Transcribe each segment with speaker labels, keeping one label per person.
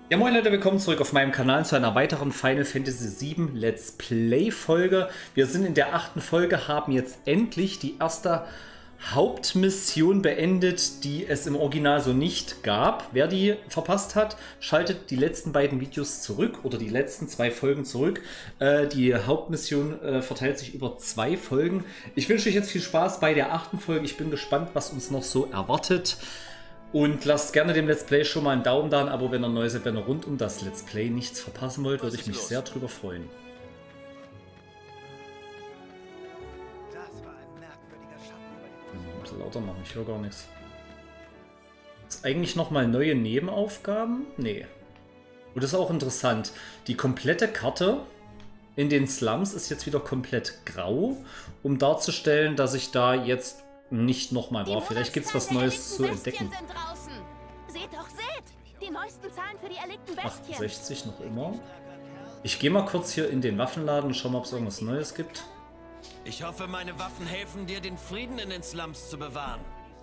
Speaker 1: Ja, moin Leute, willkommen zurück auf meinem Kanal zu einer weiteren Final Fantasy VII Let's Play Folge. Wir sind in der 8. Folge, haben jetzt endlich die erste Hauptmission beendet, die es im Original so nicht gab. Wer die verpasst hat, schaltet die letzten beiden Videos zurück oder die letzten 2 Folgen zurück. Die Hauptmission verteilt sich über 2 Folgen. Ich wünsche euch jetzt viel Spaß bei der 8. Folge. Ich bin gespannt, was uns noch so erwartet. Und lasst gerne dem Let's Play schon mal einen Daumen da, ein Abo, wenn ihr neu seid, wenn ihr rund um das Let's Play nichts verpassen wollt, würde ich mich sehr drüber freuen.
Speaker 2: Das war ein merkwürdiger Schatten.
Speaker 1: Ein bisschen lauter machen, ich höre gar nichts. Ist eigentlich nochmal neue Nebenaufgaben? Nee. Und das ist auch interessant. Die komplette Karte in den Slums ist jetzt wieder komplett grau, um darzustellen, dass ich da jetzt nicht nochmal war. Vielleicht gibt es was Neues zu entdecken.
Speaker 3: Seht doch, seht! Die neuesten Zahlen für die erlegten Bestien.
Speaker 1: 68 noch immer. Ich gehe mal kurz hier in den Waffenladen und schau mal, ob es irgendwas Neues gibt.
Speaker 2: Ich hoffe, meine Waffen helfen dir, den Frieden in den Slums zu bewahren.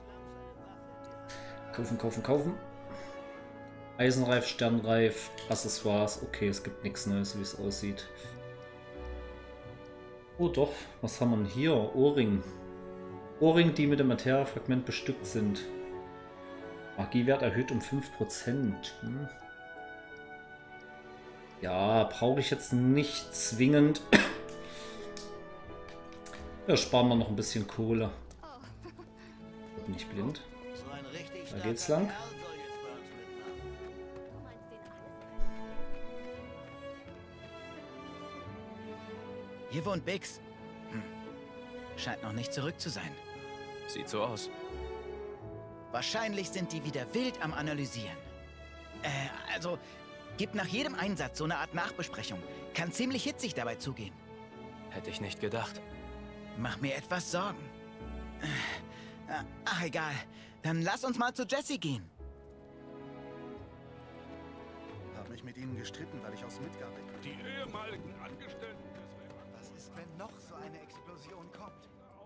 Speaker 1: Kaufen, kaufen, kaufen. Eisenreif, Sternreif, Accessoires. Okay, es gibt nichts Neues, wie es aussieht. Oh doch, was haben wir denn hier? Ohrring. Ohrringe, die mit dem Materia-Fragment bestückt sind. Magiewert erhöht um 5%. Ja, brauche ich jetzt nicht zwingend. Ja, sparen wir noch ein bisschen Kohle. Bin ich blind. Da geht's lang.
Speaker 4: Hier wohnt Bix. Scheint noch nicht zurück zu sein.
Speaker 5: Sieht so aus.
Speaker 4: Wahrscheinlich sind die wieder wild am Analysieren. Also, gibt nach jedem Einsatz so eine Art Nachbesprechung. Kann ziemlich hitzig dabei zugehen.
Speaker 5: Hätte ich nicht gedacht.
Speaker 4: Mach mir etwas Sorgen. Ach, egal. Dann lass uns mal zu Jesse gehen.
Speaker 6: Hab mich mit ihnen gestritten, weil ich aus Midgard bin.
Speaker 7: Die ehemaligen Angestellten des
Speaker 6: Was ist, wenn noch so eine Explosion kommt?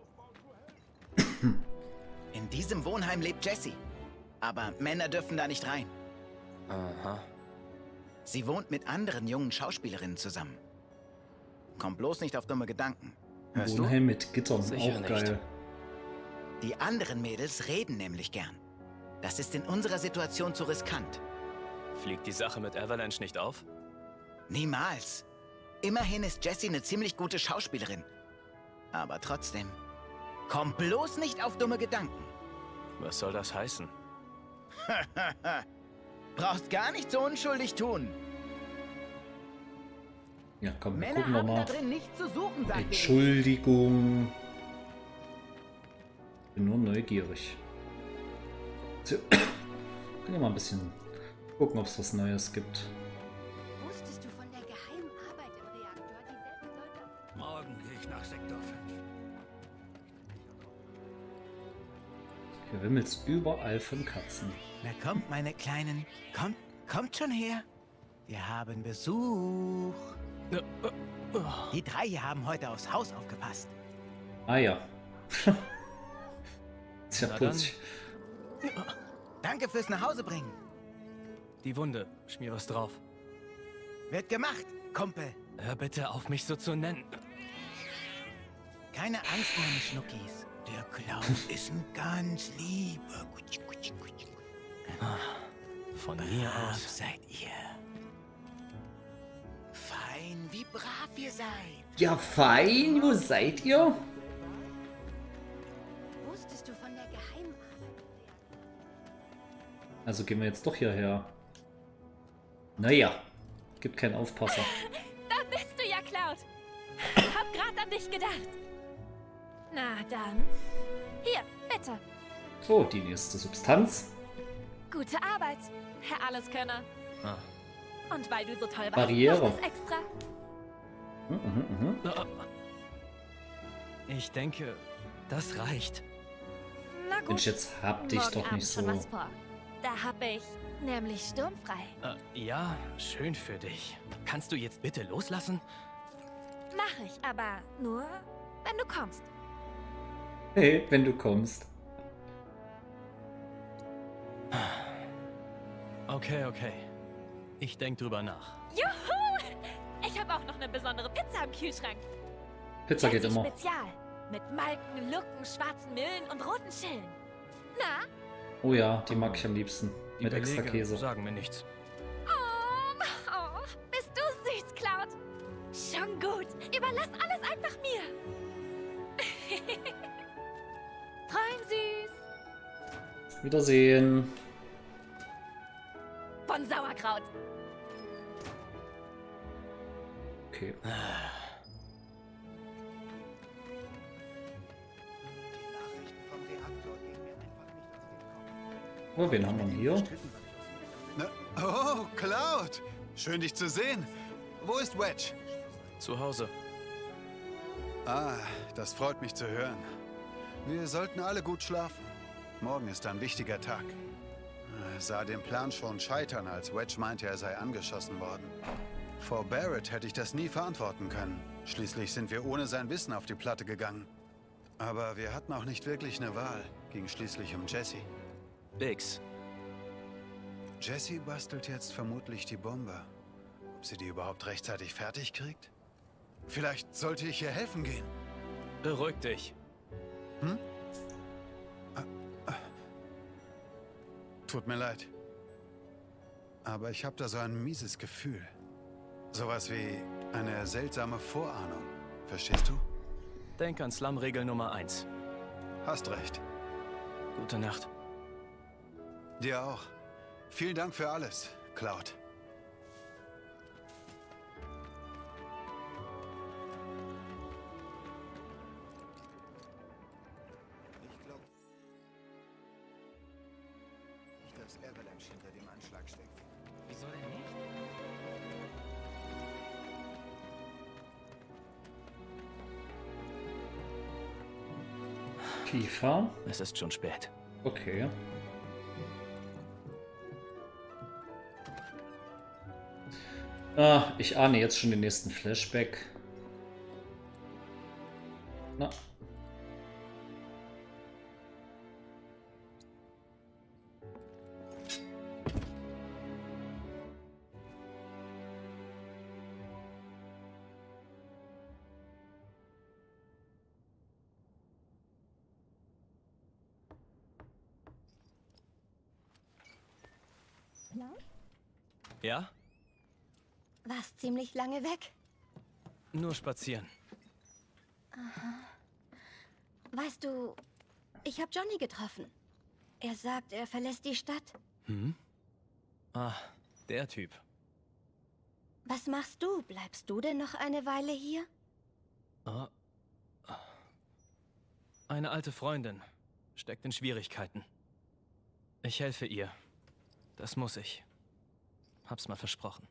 Speaker 4: In diesem Wohnheim lebt Jesse. Aber Männer dürfen da nicht rein.
Speaker 5: Aha.
Speaker 4: Sie wohnt mit anderen jungen Schauspielerinnen zusammen. Kommt bloß nicht auf dumme Gedanken. Hörst du?
Speaker 1: Wohnheim mit Gittern,
Speaker 5: Sicher
Speaker 1: auch
Speaker 5: nicht.
Speaker 1: geil.
Speaker 4: Die anderen Mädels reden nämlich gern. Das ist in unserer Situation zu riskant.
Speaker 5: Fliegt die Sache mit Avalanche nicht auf?
Speaker 4: Niemals. Immerhin ist Jessie eine ziemlich gute Schauspielerin. Aber trotzdem. Komm bloß nicht auf dumme Gedanken.
Speaker 5: Was soll das heißen?
Speaker 4: Brauchst gar nicht so unschuldig tun.
Speaker 1: Ja, komm, wir
Speaker 4: Männer
Speaker 1: gucken wir
Speaker 4: haben da
Speaker 1: mal.
Speaker 4: drin nichts zu suchen, sagt
Speaker 1: Entschuldigung. Bin nur neugierig. So. Können wir mal ein bisschen gucken, ob es was Neues gibt.
Speaker 3: Wusstest du von der geheimen Arbeit im Reaktor, die selbst Leute...
Speaker 7: Morgen gehe ich nach Sektor 5.
Speaker 1: Hier wimmelt's überall von Katzen.
Speaker 4: Na kommt, meine Kleinen. Kommt schon her. Wir haben Besuch. Die 3 hier haben heute aufs Haus aufgepasst.
Speaker 1: Ah ja. Ist ja
Speaker 5: Na dann.
Speaker 1: putzig.
Speaker 4: Danke fürs Nachhausebringen.
Speaker 5: Die Wunde. Schmier was drauf.
Speaker 4: Wird gemacht, Kumpel.
Speaker 5: Hör bitte auf, mich so zu nennen.
Speaker 4: Keine Angst, meine Schnuckis. Der Clown ist ein ganz lieber.
Speaker 5: Von mir
Speaker 4: Brav
Speaker 5: aus.
Speaker 4: seid ihr. Fein, wie brav ihr seid.
Speaker 1: Ja, fein. Wo seid ihr?
Speaker 3: Wusstest du von der geheimen Arbeit im Reaktor?
Speaker 1: Also gehen wir jetzt doch hierher. Naja. Gibt keinen Aufpasser.
Speaker 8: Da bist du ja, Cloud. Hab grad an dich gedacht. Na dann. Hier, bitte.
Speaker 1: So, die nächste Substanz.
Speaker 8: Gute Arbeit, Herr Alleskönner.
Speaker 5: Ah.
Speaker 8: Und weil du so toll warst,
Speaker 1: Barriere.
Speaker 8: noch was extra.
Speaker 5: Ich denke, das reicht.
Speaker 8: Na gut.
Speaker 1: Mensch, jetzt hab dich
Speaker 8: Morgen
Speaker 1: doch
Speaker 8: Abend
Speaker 1: nicht so.
Speaker 8: schon was vor. Da hab ich nämlich sturmfrei.
Speaker 5: Ja, schön für dich. Kannst du jetzt bitte loslassen?
Speaker 8: Mach ich, aber nur, wenn du kommst.
Speaker 1: Hey, wenn du kommst.
Speaker 5: Okay, okay. Ich denk drüber nach.
Speaker 8: Juhu! Ich habe auch noch eine besondere Pizza im Kühlschrank.
Speaker 1: Pizza geht
Speaker 8: Jessie
Speaker 1: immer.
Speaker 8: Spezial. Mit Malken, Lucken, schwarzen Millen und roten Schillen. Na?
Speaker 1: Oh ja, die mag ich am liebsten.
Speaker 5: Die
Speaker 1: Mit extra
Speaker 5: Belege
Speaker 1: Käse.
Speaker 5: sagen mir nichts.
Speaker 8: Oh, bist du süß, Cloud. Schon gut. Überlass alles einfach mir. Träum süß.
Speaker 1: Wiedersehen.
Speaker 8: Von Sauerkraut.
Speaker 1: Okay.
Speaker 6: Die Nachrichten vom Reaktor gehen mir einfach nicht aus dem Kopf.
Speaker 1: Oh, wen haben wir denn hier?
Speaker 6: Gestritten, weil ich aus Midgard
Speaker 9: Oh, Cloud! Schön, dich zu sehen. Wo ist Wedge?
Speaker 5: Zu Hause.
Speaker 9: Ah, das freut mich zu hören. Wir sollten alle gut schlafen. Morgen ist ein wichtiger Tag. Sah den Plan schon scheitern, als Wedge meinte, er sei angeschossen worden. Vor Barrett hätte ich das nie verantworten können. Schließlich sind wir ohne sein Wissen auf die Platte gegangen. Aber wir hatten auch nicht wirklich eine Wahl. Ging schließlich um Jessie.
Speaker 5: Biggs.
Speaker 9: Jessie bastelt jetzt vermutlich die Bombe. Ob sie die überhaupt rechtzeitig fertig kriegt? Vielleicht sollte ich ihr helfen gehen.
Speaker 5: Beruhig dich.
Speaker 9: Tut mir leid. Aber ich habe da so ein mieses Gefühl. Sowas wie eine seltsame Vorahnung. Verstehst du?
Speaker 5: Denk an Slum-Regel Nummer 1.
Speaker 9: Hast recht.
Speaker 5: Gute Nacht.
Speaker 9: Dir auch. Vielen Dank für alles, Cloud.
Speaker 6: Ich glaube nicht, dass Avalanche hinter dem Anschlag steckt.
Speaker 5: Wieso denn nicht?
Speaker 1: Kiefer.
Speaker 5: Es ist schon spät.
Speaker 1: Okay. Ah, ich ahne jetzt schon den nächsten Flashback. Na.
Speaker 5: Ja?
Speaker 3: Warst ziemlich lange weg.
Speaker 5: Nur spazieren.
Speaker 3: Weißt du, ich habe Johnny getroffen. Er sagt, er verlässt die Stadt.
Speaker 5: Ah, der Typ.
Speaker 3: Was machst du? Bleibst du denn noch eine Weile hier?
Speaker 5: Ah. Eine alte Freundin. Steckt in Schwierigkeiten. Ich helfe ihr. Das muss ich. Hab's mal versprochen.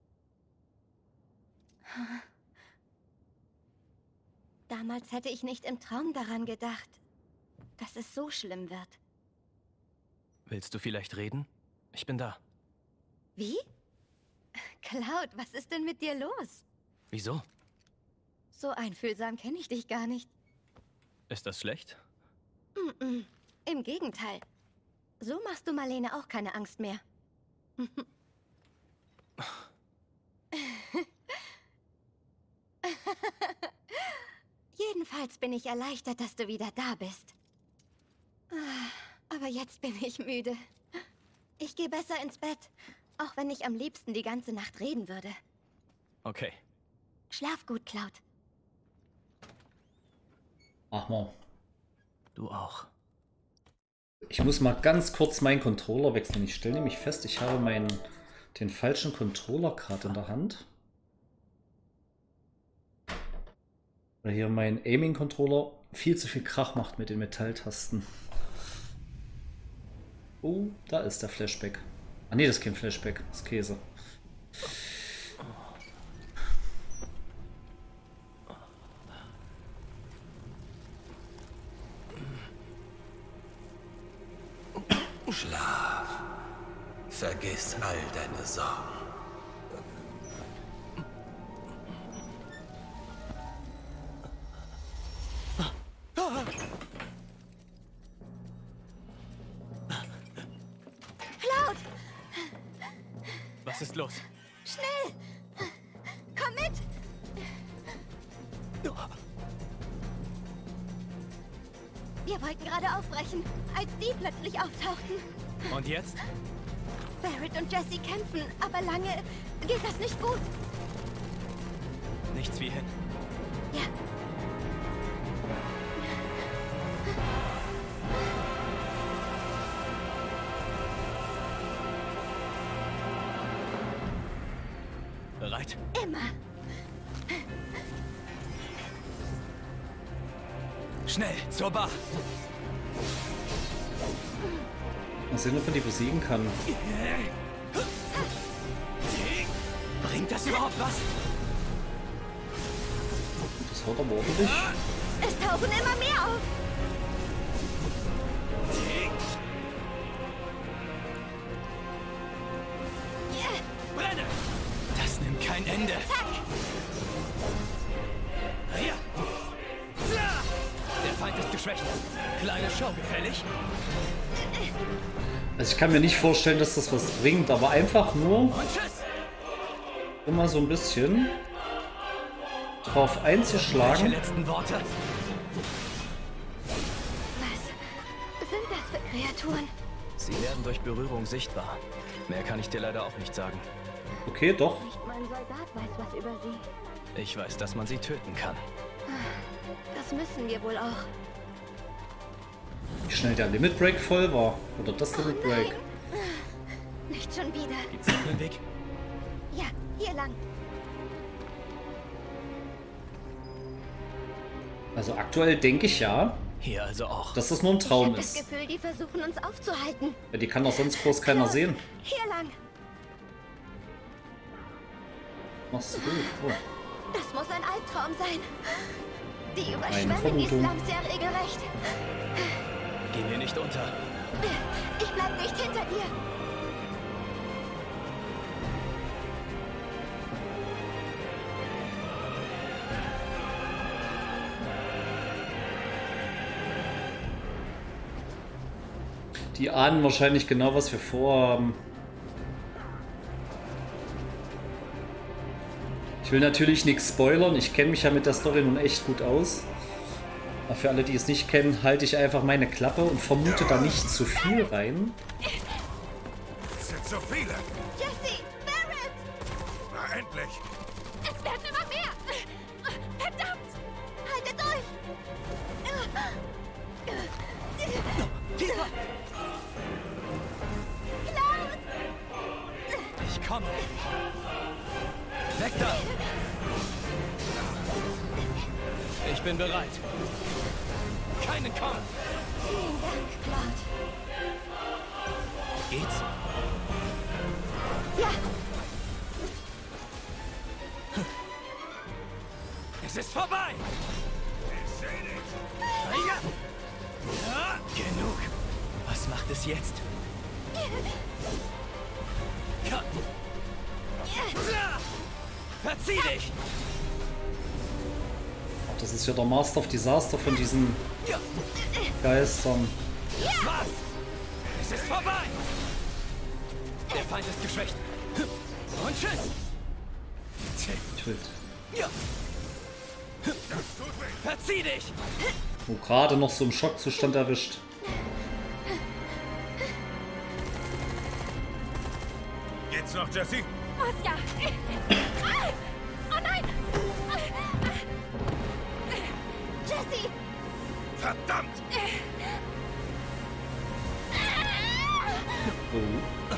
Speaker 3: Damals hätte ich nicht im Traum daran gedacht, dass es so schlimm wird.
Speaker 5: Willst du vielleicht reden? Ich bin da.
Speaker 3: Wie? Cloud, was ist denn mit dir los?
Speaker 5: Wieso?
Speaker 3: So einfühlsam kenne ich dich gar nicht.
Speaker 5: Ist das schlecht?
Speaker 3: Im Gegenteil. So machst du Marlene auch keine Angst mehr. Jedenfalls bin ich erleichtert, dass du wieder da bist. Aber jetzt bin ich müde. Ich gehe besser ins Bett, auch wenn ich am liebsten die ganze Nacht reden würde.
Speaker 5: Okay.
Speaker 3: Schlaf gut, Cloud.
Speaker 1: Ach mal.
Speaker 5: Du auch.
Speaker 1: Ich muss mal ganz kurz meinen Controller wechseln. Ich stelle nämlich fest, ich habe den falschen Controller gerade in der Hand. Weil hier mein Aiming-Controller viel zu viel Krach macht mit den Metalltasten. Oh, da ist der Flashback. Ah ne, das ist kein Flashback, das ist Käse.
Speaker 10: Schlaf. Vergiss all deine Sorgen.
Speaker 3: Cloud!
Speaker 5: Was ist los.
Speaker 3: Schnell! Komm mit! Wir wollten gerade aufbrechen, als die plötzlich auftauchten.
Speaker 5: Und jetzt?
Speaker 3: Barrett und Jesse kämpfen, aber lange geht das nicht gut.
Speaker 5: Nichts wie hin.
Speaker 3: Ja.
Speaker 5: Bereit?
Speaker 3: Immer.
Speaker 5: Schnell, zur Bar.
Speaker 1: Mal sehen, ob man die besiegen kann.
Speaker 5: Bringt das überhaupt was?
Speaker 1: Das haut aber ordentlich.
Speaker 3: Es tauchen immer mehr auf.
Speaker 5: Brenne! Das nimmt kein Ende. Ja. Der Feind ist geschwächt. Kleine Show, gefällig?
Speaker 1: Also ich kann mir nicht vorstellen, dass das was bringt, aber einfach nur
Speaker 5: Und tschüss!
Speaker 1: immer so ein bisschen drauf
Speaker 5: Welche
Speaker 1: einzuschlagen.
Speaker 5: letzten Worte?
Speaker 3: Was sind das für Kreaturen?
Speaker 5: Sie werden durch Berührung sichtbar. Mehr kann ich dir leider auch nicht sagen.
Speaker 1: Okay, doch.
Speaker 3: Nicht mal ein Soldat weiß was über sie.
Speaker 5: Ich weiß, dass man sie töten kann.
Speaker 3: Das müssen wir wohl auch.
Speaker 1: Wie schnell der Limit Break voll war. Oder das Limit Break.
Speaker 3: Nein. Nicht schon wieder.
Speaker 5: Gibt's noch einen Weg?
Speaker 3: Ja, hier lang.
Speaker 1: Also aktuell denke ich ja,
Speaker 5: Hier also auch.
Speaker 1: dass das nur ein
Speaker 3: Ich
Speaker 1: Traum
Speaker 3: habe das
Speaker 1: ist.
Speaker 3: Gefühl, die versuchen uns aufzuhalten.
Speaker 1: Ja, die kann doch sonst groß keiner sehen.
Speaker 3: Hier lang.
Speaker 1: Machst du gut. Oh.
Speaker 3: Das muss ein Albtraum sein. Die
Speaker 1: Eine
Speaker 3: überschwemmen die
Speaker 1: Vermutung.
Speaker 3: Slums ja regelrecht.
Speaker 5: Gehen wir nicht unter.
Speaker 3: Ich bleib nicht hinter dir.
Speaker 1: Die ahnen wahrscheinlich genau, was wir vorhaben. Ich will natürlich nichts spoilern. Ich kenne mich ja mit der Story nun echt gut aus. Aber für alle, die es nicht kennen, halte ich einfach meine Klappe und vermute da nicht zu viel rein.
Speaker 7: Es sind so viele.
Speaker 3: Jesse, Barrett!
Speaker 7: Na, endlich.
Speaker 8: Es werden immer mehr! Verdammt!
Speaker 3: Haltet durch! Cloud!
Speaker 5: Ich komme. Weg da! Ich bin bereit. Keinen Kampf.
Speaker 3: Vielen Dank, Cloud.
Speaker 5: Geht's?
Speaker 3: Ja,
Speaker 5: Es ist vorbei!
Speaker 7: Ich seh dich.
Speaker 5: Ja. Ja. Genug. Was macht es jetzt? Ja. Ja. Verzieh dich!
Speaker 1: Das ist ja der Master of Disaster von diesen Geistern.
Speaker 5: Das war's! Es ist vorbei! Der Feind ist geschwächt. Und tschüss!
Speaker 1: Töt.
Speaker 5: Ja. Verzieh dich!
Speaker 1: Oh, gerade noch so im Schockzustand erwischt.
Speaker 7: Geht's noch, Jesse?
Speaker 8: Muss ja! Oh nein!
Speaker 3: Jesse!
Speaker 7: Verdammt!
Speaker 1: Oh.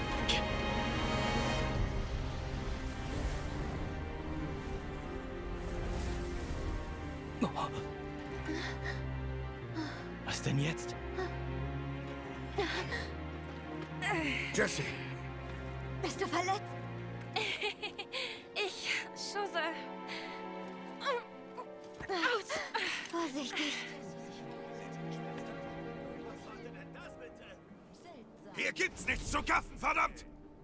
Speaker 5: Was denn jetzt?
Speaker 7: Jesse,
Speaker 3: Bist du verletzt?
Speaker 8: Ich schusse.
Speaker 3: Vorsichtig.
Speaker 7: hier gibt's nichts zu gaffen, verdammt!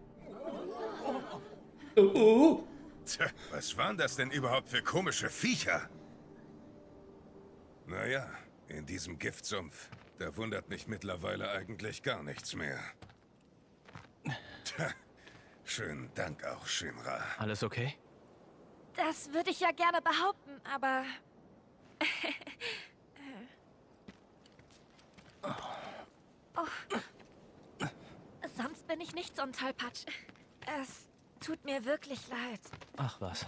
Speaker 1: Oh.
Speaker 7: Tja, was waren das denn überhaupt für komische Viecher? Naja, in diesem Giftsumpf, da wundert mich mittlerweile eigentlich gar nichts mehr. Tja, Schönen Dank auch, Shinra.
Speaker 5: Alles okay?
Speaker 8: Das würde ich ja gerne behaupten, aber... oh. Sonst bin ich nicht so ein Tollpatsch. Es tut mir wirklich leid.
Speaker 5: Ach was.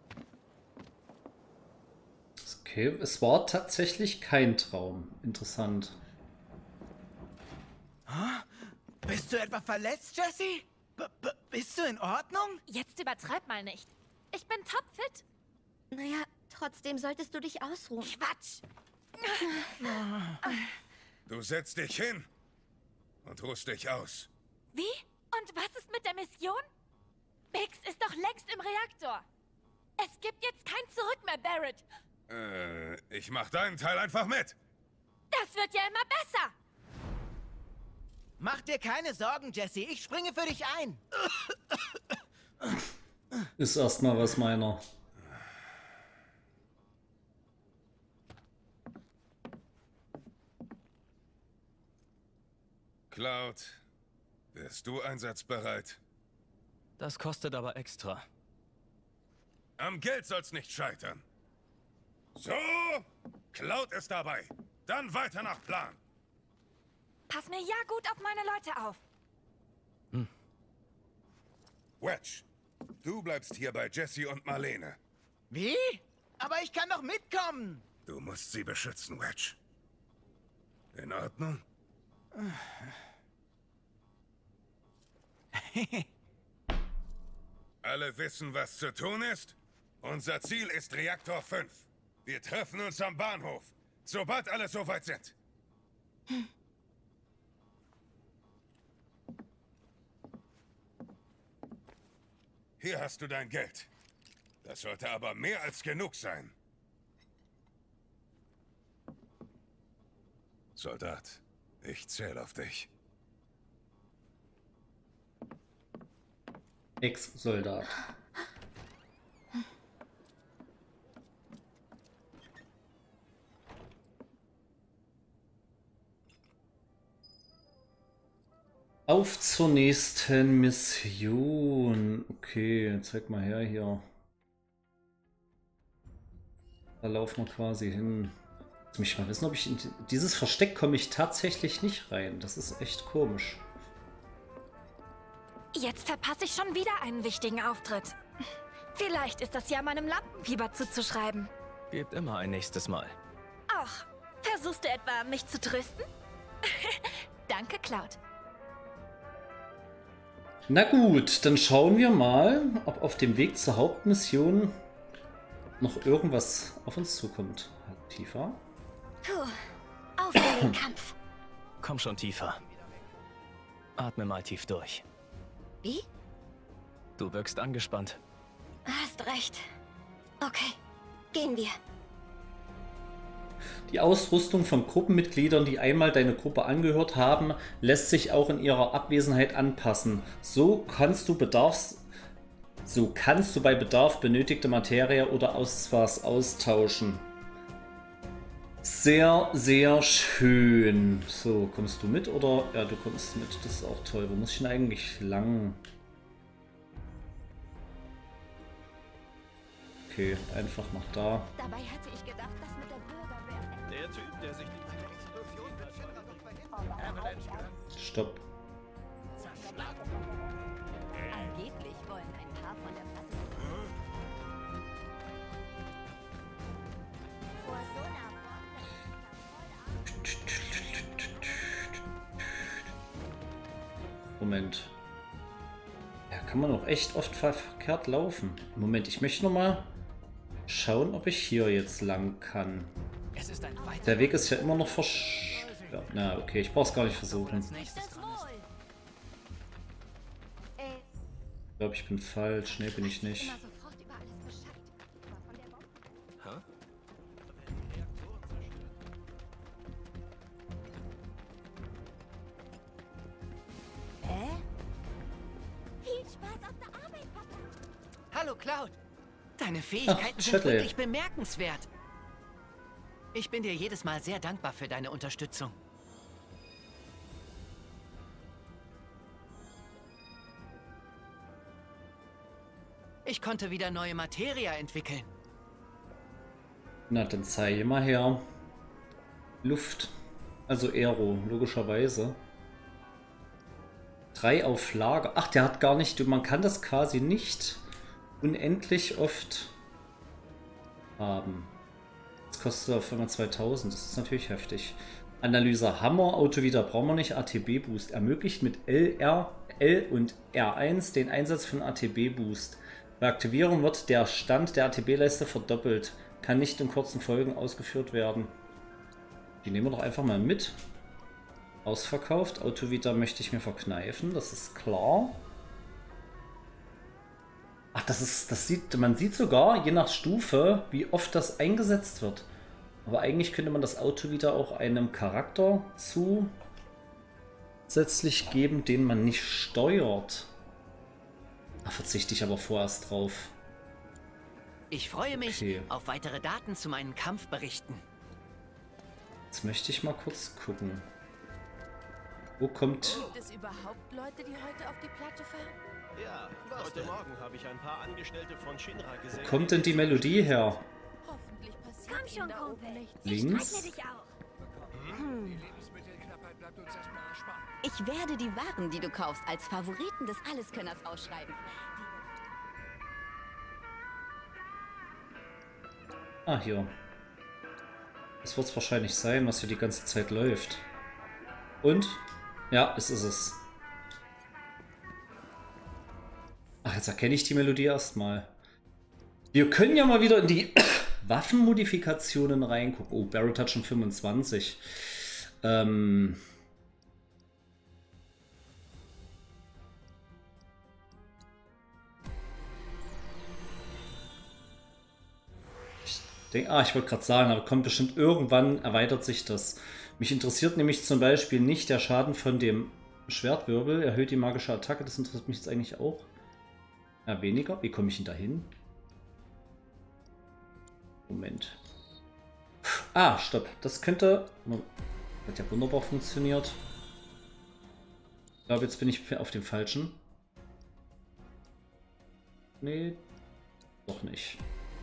Speaker 1: Okay, es war tatsächlich kein Traum. Interessant.
Speaker 4: Bist du etwa verletzt, Jesse? Bist du in Ordnung?
Speaker 8: Jetzt übertreib mal nicht. Ich bin topfit.
Speaker 3: Naja, trotzdem solltest du dich ausruhen.
Speaker 8: Quatsch.
Speaker 7: Du setzt dich hin und ruhst dich aus.
Speaker 8: Wie? Und was ist mit der Mission? Biggs ist doch längst im Reaktor. Es gibt jetzt kein Zurück mehr, Barrett.
Speaker 7: Ich mach deinen Teil einfach mit.
Speaker 8: Das wird ja immer besser.
Speaker 4: Mach dir keine Sorgen, Jesse. Ich springe für dich ein.
Speaker 1: Ist erstmal was meiner.
Speaker 7: Cloud, bist du einsatzbereit?
Speaker 5: Das kostet aber extra.
Speaker 7: Am Geld soll's nicht scheitern. So, Cloud ist dabei. Dann weiter nach Plan.
Speaker 8: Pass mir ja gut auf meine Leute auf.
Speaker 7: Wedge, du bleibst hier bei Jesse und Marlene.
Speaker 4: Wie? Aber ich kann doch mitkommen.
Speaker 7: Du musst sie beschützen, Wedge. In Ordnung? Alle wissen, was zu tun ist? Unser Ziel ist Reaktor 5. Wir treffen uns am Bahnhof, sobald alle soweit sind. Hier hast du dein Geld. Das sollte aber mehr als genug sein. Soldat, ich zähle auf dich.
Speaker 1: Ex-Soldat. Auf zur nächsten Mission. Okay, zeig mal her hier. Da laufen wir quasi hin. Ich muss mal wissen, ob ich in dieses Versteck komme ich tatsächlich nicht rein. Das ist echt komisch.
Speaker 8: Jetzt verpasse ich schon wieder einen wichtigen Auftritt. Vielleicht ist das ja meinem Lampenfieber zuzuschreiben.
Speaker 5: Gibt immer ein nächstes Mal.
Speaker 8: Ach, versuchst du etwa, mich zu trösten? Danke, Cloud.
Speaker 1: Na gut, dann schauen wir mal, ob auf dem Weg zur Hauptmission noch irgendwas auf uns zukommt. Tiefer.
Speaker 3: Puh, auf in den Kampf.
Speaker 5: Komm schon tiefer. Atme mal tief durch.
Speaker 3: Wie?
Speaker 5: Du wirkst angespannt.
Speaker 3: Hast recht. Okay, gehen wir.
Speaker 1: Die Ausrüstung von Gruppenmitgliedern, die einmal deine Gruppe angehört haben, lässt sich auch in ihrer Abwesenheit anpassen. So kannst du bei Bedarf benötigte Materie oder Accessoires austauschen. Sehr, sehr schön. So, kommst du mit oder? Ja, du kommst mit. Das ist auch toll. Wo muss ich denn eigentlich lang? Okay, einfach nach da.
Speaker 3: Dabei hatte ich gedacht, das mit der Bürgerwehr...
Speaker 6: Der Typ, der sich nicht eine Explosion
Speaker 1: Stopp.
Speaker 3: Angeblich wollen ein paar von der Platte... Vor so einer
Speaker 1: Moment. Ja, kann man auch echt oft verkehrt laufen. Moment, ich möchte noch mal schauen, ob ich hier jetzt lang kann. Der Weg ist ja immer noch ja, na, okay, ich brauch's gar nicht versuchen. Ich glaube, ich bin falsch. Nee, bin ich nicht.
Speaker 3: Viel Spaß auf der Arbeit, Papa.
Speaker 4: Hallo, Cloud. Deine Fähigkeiten sind wirklich bemerkenswert. Ich bin dir jedes Mal sehr dankbar für deine Unterstützung. Ich konnte wieder neue Materia entwickeln.
Speaker 1: Na, dann zeige mal her. Luft. Also Aero, logischerweise. 3 auf Lager. Ach, der hat gar nicht... Man kann das quasi nicht unendlich oft haben. Das kostet auf einmal 2000. Das ist natürlich heftig. Analyse Hammer. Auto wieder brauchen wir nicht. ATB Boost. Ermöglicht mit L und R1 den Einsatz von ATB Boost. Bei Aktivierung wird der Stand der ATB-Leiste verdoppelt. Kann nicht in kurzen Folgen ausgeführt werden. Die nehmen wir doch einfach mal mit. Ausverkauft. Autovita möchte ich mir verkneifen, das ist klar. Ach, man sieht sogar, je nach Stufe, wie oft das eingesetzt wird. Aber eigentlich könnte man das Autovita auch einem Charakter zusätzlich geben, den man nicht steuert. Da verzichte ich aber vorerst drauf.
Speaker 4: Ich freue mich auf weitere Daten zu meinen Kampfberichten.
Speaker 1: Jetzt möchte ich mal kurz gucken. Wo kommt...
Speaker 8: Gibt es überhaupt Leute, die heute auf die Platte fahren?
Speaker 6: Ja, heute Morgen habe ich ein paar Angestellte von Shinra gesehen.
Speaker 1: Wo kommt denn die Melodie her?
Speaker 8: Hoffentlich passiert
Speaker 3: Komm schon, Kumpel.
Speaker 1: Links?
Speaker 3: Ich streichle dich auch. Ich werde die Waren, die du kaufst, als Favoriten des Alleskönners ausschreiben.
Speaker 1: Ah, hier. Das wird es wahrscheinlich sein, was hier die ganze Zeit läuft. Und? Ja, es ist es. Ach, jetzt erkenne ich die Melodie erstmal. Wir können ja mal wieder in die Waffenmodifikationen reingucken. Oh, Barrett hat schon 25. Ich wollte gerade sagen, aber kommt bestimmt irgendwann, erweitert sich das. Mich interessiert nämlich zum Beispiel nicht der Schaden von dem Schwertwirbel. Erhöht die magische Attacke, das interessiert mich jetzt eigentlich auch. Ja, weniger. Wie komme ich denn da hin? Moment. Ah, stopp. Das könnte... Hat ja wunderbar funktioniert. Ich glaube, jetzt bin ich auf dem falschen. Nee, doch nicht.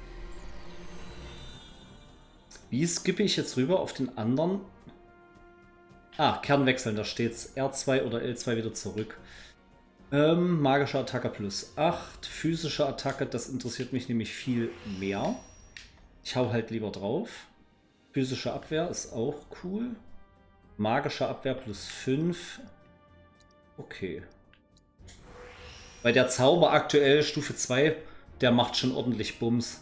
Speaker 1: Wie skippe ich jetzt rüber auf den anderen? Ah, Kern wechseln, da steht's. R2 oder L2 wieder zurück. Magische Attacke plus 8. Physische Attacke, das interessiert mich nämlich viel mehr. Ich hau halt lieber drauf. Physische Abwehr ist auch cool. Magische Abwehr plus 5. Okay. Bei der Zauber aktuell Stufe 2, der macht schon ordentlich Bums.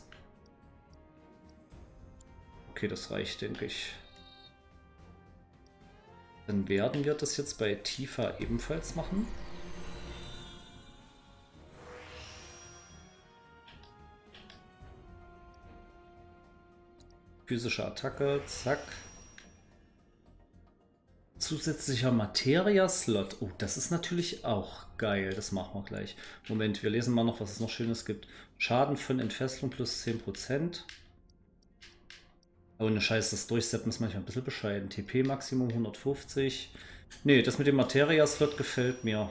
Speaker 1: Okay, das reicht, denke ich. Dann werden wir das jetzt bei Tifa ebenfalls machen. Physische Attacke, zack. Zusätzlicher Materia-Slot. Oh, das ist natürlich auch geil. Das machen wir gleich. Moment, wir lesen mal noch, was es noch Schönes gibt. Schaden von Entfesselung plus 10%. Ohne Scheiß, das Durchsetzen ist manchmal ein bisschen bescheiden. TP Maximum 150. Nee, das mit dem Materia-Slot gefällt mir.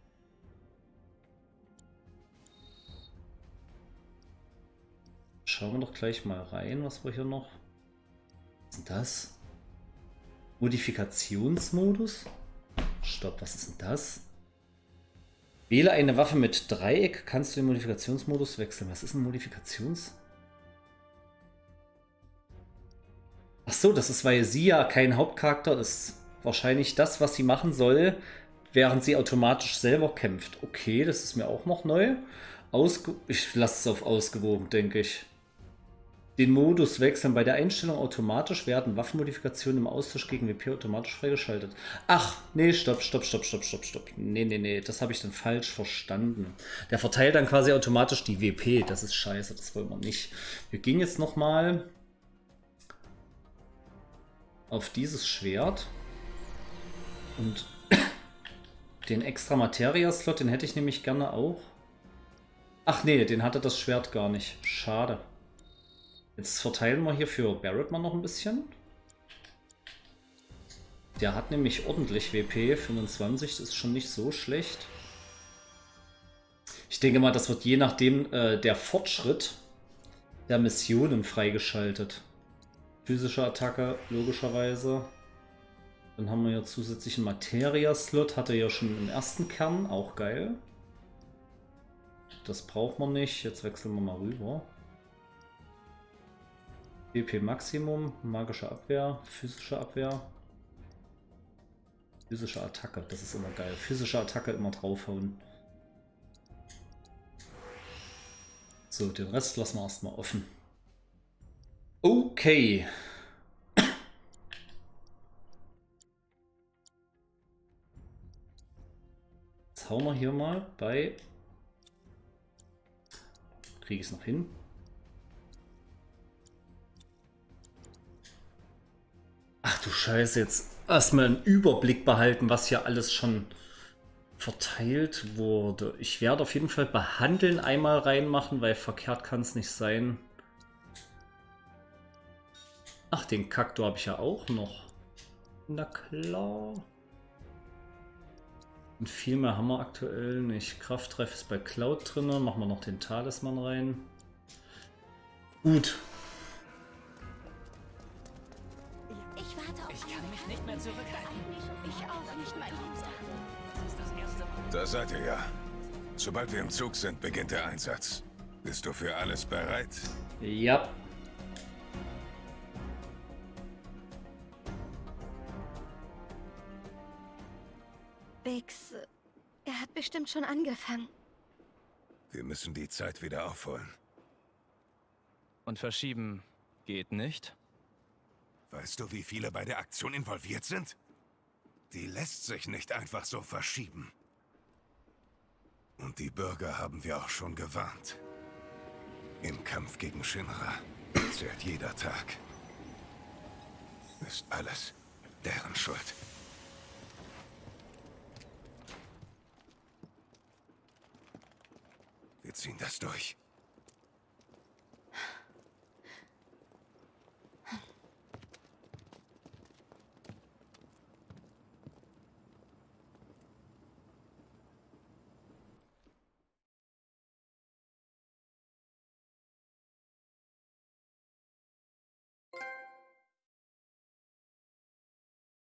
Speaker 1: Schauen wir doch gleich mal rein, was wir hier noch... Was ist denn das? Modifikationsmodus? Stopp, was ist denn das? Wähle eine Waffe mit Dreieck, kannst du den Modifikationsmodus wechseln. Was ist ein Modifikations... Ach so, das ist, weil sie ja kein Hauptcharakter ist. Wahrscheinlich das, was sie machen soll, während sie automatisch selber kämpft. Okay, das ist mir auch noch neu. Ich lasse es auf ausgewogen, denke ich. Den Modus wechseln. Bei der Einstellung automatisch werden Waffenmodifikationen im Austausch gegen WP automatisch freigeschaltet. Ach, nee, stopp. Nee, das habe ich dann falsch verstanden. Der verteilt dann quasi automatisch die WP. Das ist scheiße, das wollen wir nicht. Wir gehen jetzt nochmal auf dieses Schwert und den extra Materia-Slot, den hätte ich nämlich gerne auch. Ach nee, den hatte das Schwert gar nicht. Schade. Jetzt verteilen wir hier für Barrett mal noch ein bisschen. Der hat nämlich ordentlich WP, 25, das ist schon nicht so schlecht. Ich denke mal, das wird je nachdem der Fortschritt der Missionen freigeschaltet. Physische Attacke, logischerweise. Dann haben wir hier zusätzlichen Materia-Slot. Hatte ja schon im ersten Kern, auch geil. Das braucht man nicht. Jetzt wechseln wir mal rüber. BP Maximum, magische Abwehr, physische Abwehr. Physische Attacke, das ist immer geil. Physische Attacke immer draufhauen. So, den Rest lassen wir erstmal offen. Okay. Jetzt hauen wir hier mal bei... Kriege ich es noch hin? Ach du Scheiße, jetzt erstmal einen Überblick behalten, was hier alles schon verteilt wurde. Ich werde auf jeden Fall behandeln einmal reinmachen, weil verkehrt kann es nicht sein. Ach, den Kaktor habe ich ja auch noch. Na klar. Und viel mehr haben wir aktuell nicht. Krafttreff ist bei Cloud drin. Machen wir noch den Talisman rein. Gut.
Speaker 3: Ich warte auf...
Speaker 5: Ich kann mich nicht mehr zurückhalten.
Speaker 3: Ich auch nicht, mein Lieber.
Speaker 5: Das ist das erste Mal.
Speaker 7: Da seid ihr ja. Sobald wir im Zug sind, beginnt der Einsatz. Bist du für alles bereit?
Speaker 1: Ja.
Speaker 3: Biggs, er hat bestimmt schon angefangen.
Speaker 7: Wir müssen die Zeit wieder aufholen.
Speaker 5: Und verschieben geht nicht?
Speaker 7: Weißt du, wie viele bei der Aktion involviert sind? Die lässt sich nicht einfach so verschieben. Und die Bürger haben wir auch schon gewarnt. Im Kampf gegen Shinra zählt jeder Tag. Ist alles deren Schuld. Wir ziehen das durch.